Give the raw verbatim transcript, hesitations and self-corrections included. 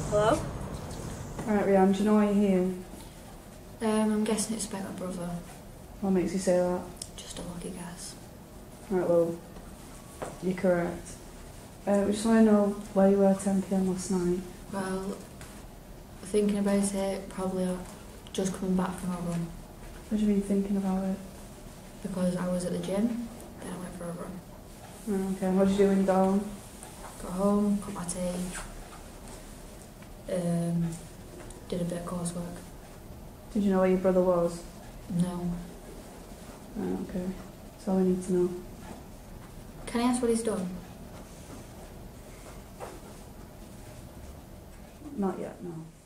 Hello? Right, Rianne, do you know why you're here? Um, I'm guessing it's about my brother. What makes you say that? Just a lucky guess. Right, well, you're correct. Uh, we just want to know where you were at ten p m last night. Well, thinking about it, probably just coming back from a run. What do you mean thinking about it? Because I was at the gym, then I went for a run. Oh, okay, what did you do when you got home? Got home, cut my teeth, um, did a bit of coursework. Did you know where your brother was? No. Oh, okay, that's all we need to know. Can I ask what he's done? Not yet, no.